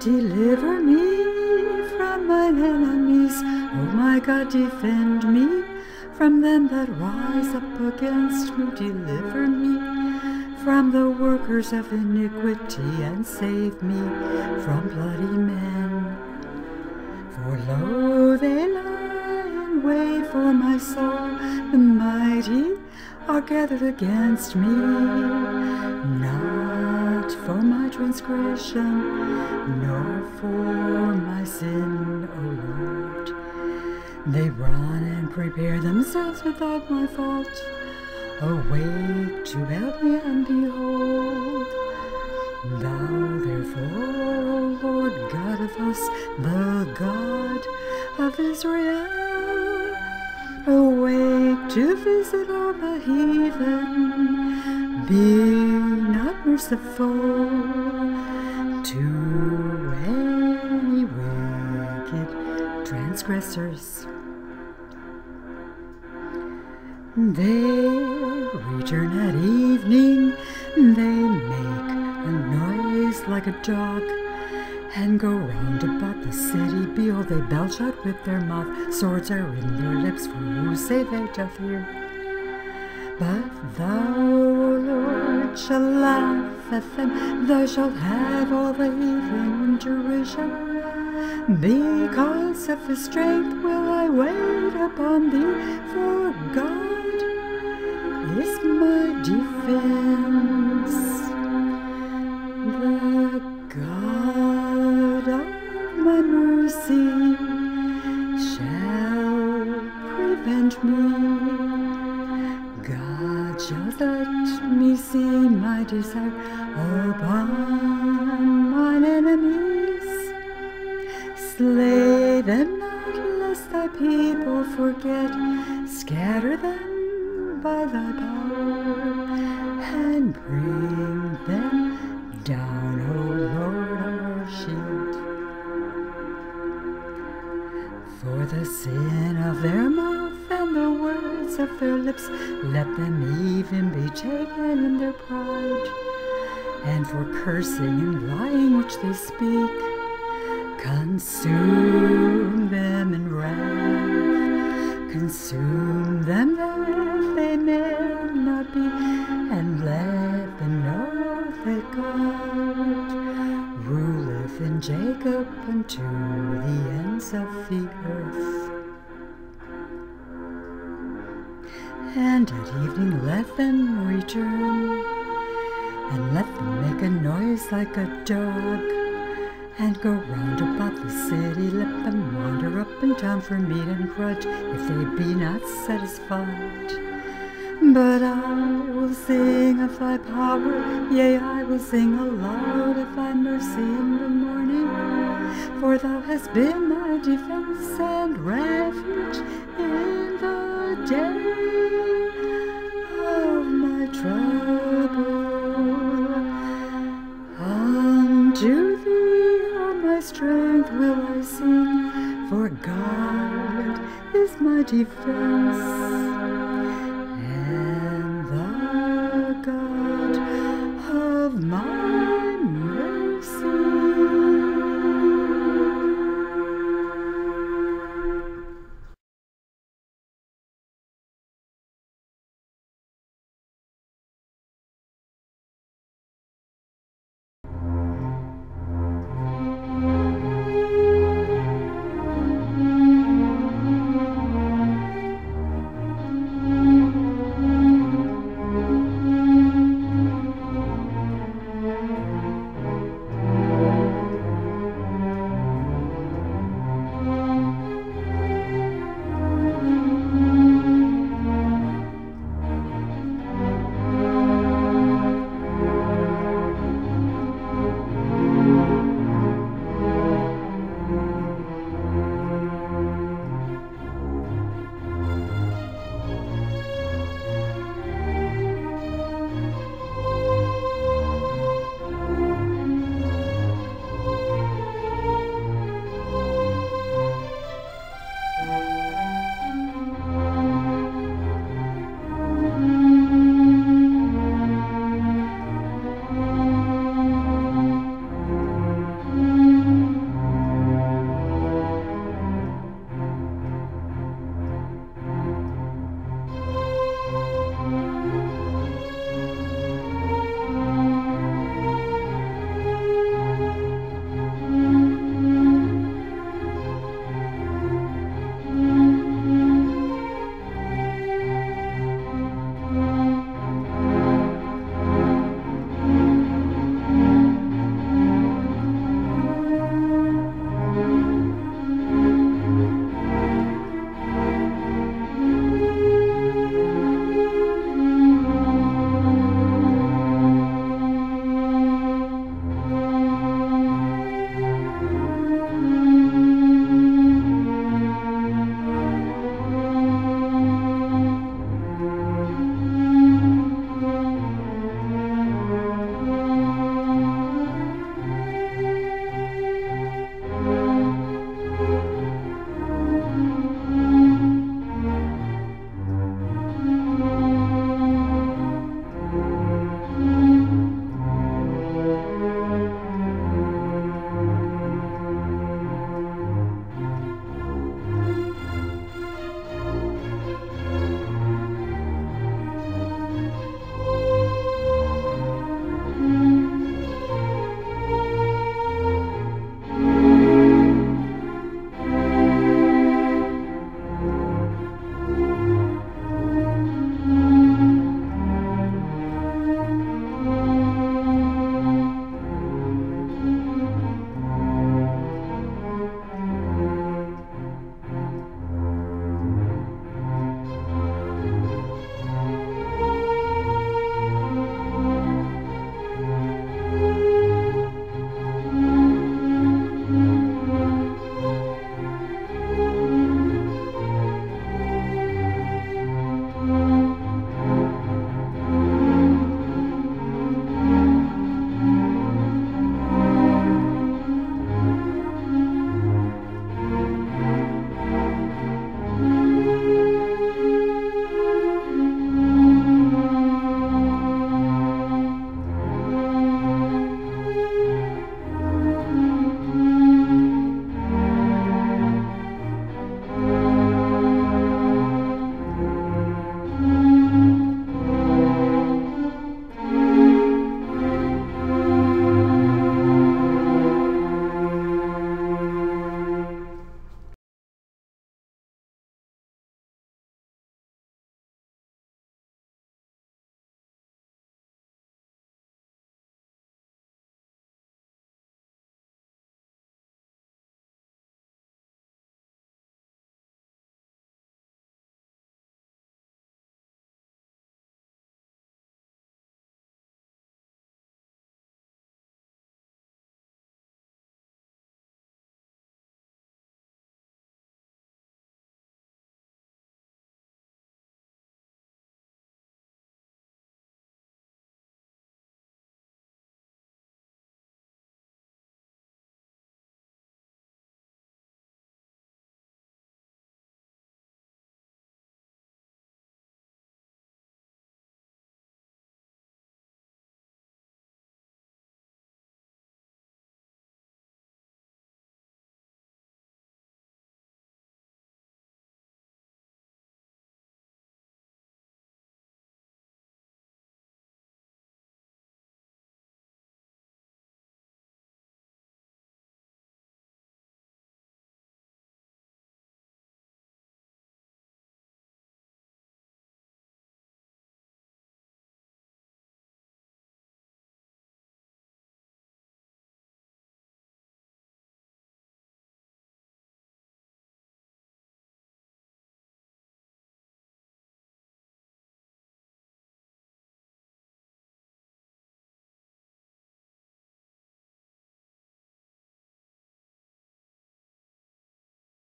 Deliver me from mine enemies. O my God, defend me from them that rise up against me. Deliver me from the workers of iniquity, and save me from bloody men. For lo, they lie in wait for my soul. The mighty are gathered against me, not for my transgression, nor for my sin, O Lord. They run and prepare themselves without my fault. Awake to help me, and behold, thou therefore, O Lord God of hosts, the God of Israel, awake to visit all the heathen. Be not merciful to any wicked transgressors. They return at evening, they make a noise like a dog, and go round about the city. Behold, they belch out with their mouth, swords are in their lips, for who say they doth hear? But thou, O Lord, shalt laugh at them, thou shalt have all the heathen in derision. Because of his strength will I wait upon thee, for God is my defense. The God of my mercy shall prevent me. God shall let me see my desire upon mine enemies. Slay them not, lest thy people forget. Scatter them by thy power, and bring them down, O Lord, our shield. For the sin of their mouth and the words of their lips, let them even be taken in their pride. And for cursing and lying which they speak, consume them in wrath. Consume them that they may not be, and let them know that God ruleth in Jacob unto the ends of the earth. And at evening let them return, and let them make a noise like a dog, and go round about the city. Let them wander up and down for meat and grudge, if they be not satisfied. But I will sing of thy power, yea, I will sing aloud of thy mercy in the morning. For thou hast been my defense and refuge in the day of my trouble. Unto thee, O my strength, will I sing, for God is my defense, and the God of my